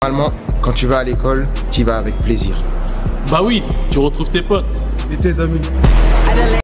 Normalement, quand tu vas à l'école, tu y vas avec plaisir. Bah oui, tu retrouves tes potes. Et tes amis.